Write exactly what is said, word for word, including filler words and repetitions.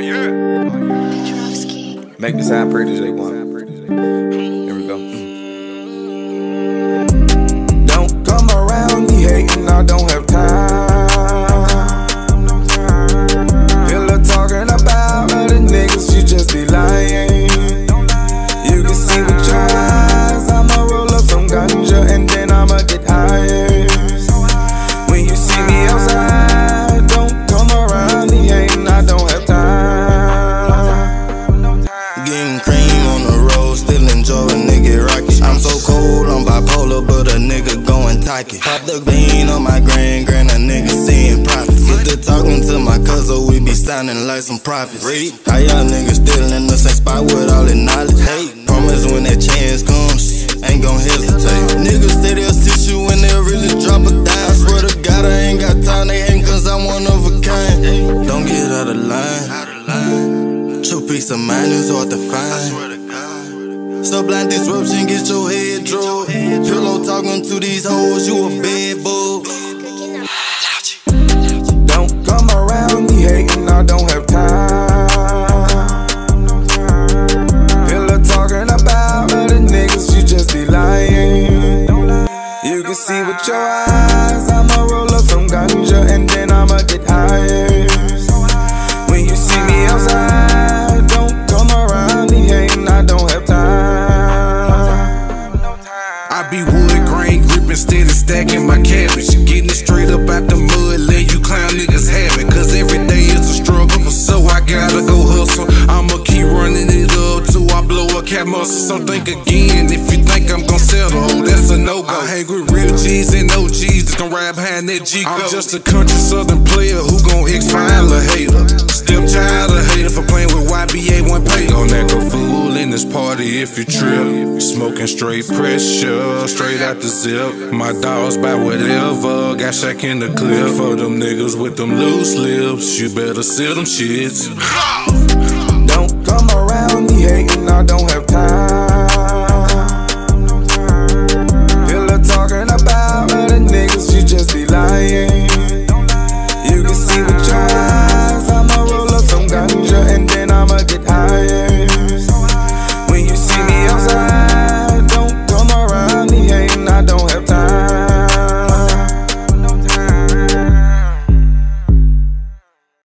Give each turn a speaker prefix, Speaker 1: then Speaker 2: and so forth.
Speaker 1: yeah.
Speaker 2: Make me sound pretty, J one. Here we go. Don't come around me hating, I don't have time. Feel her talking about other niggas, you just be lying. You can see with your eyes, I'ma roll up some ganja and then I'ma get higher. When you see me outside, don't come around me hating, I don't have time.
Speaker 3: Getting cream on the road, still enjoying nigga rocket. I'm so cold, I'm bipolar, but a nigga going tight. Pop the bean on my grand, grand, a nigga seeing profits. Get to talking to my cousin, we be sounding like some prophets. How y'all niggas still in the same spot with all the knowledge? Hey, promise when that chance comes, ain't gon' hesitate. Niggas say they'll sit you when they really drop a dime. I swear to God, I ain't got time, they hate cause I'm one of a kind. Don't get out of line. True peace of mind is hard to find. So blind disruption, get your head dropped. Pillow talking to these hoes, you a bad bull.
Speaker 2: Don't come around me hating, I don't have time. Feel her talking about other niggas, you just be lying. You can see with your eyes, I'ma roll up some ganja and then I'ma get higher. When you see me outside, don't come around me hating, I don't have time.
Speaker 1: I be wood grain gripping, steady stacking my cabbage. Getting it straight up out the mud, let you clown niggas have it. Cause every day is a struggle, so I gotta go hustle. I'ma keep running it up till I blow a cat muscle. So think again, if you think I'm gon' settle, oh, that's a no-go. I hang with real G's and O G's that's gon' ride behind that G code. I'm just a country southern player who gon' X-file a hater. Stepchild a hater for playing with Y B A one pay. Gon' act a fool in this party if you trip. Smoking straight pressure, straight out the zip. My dogs buy whatever, got shack in the clip. For them niggas with them loose lips, you better seal them shits.
Speaker 2: Don't come around me hating, I don't have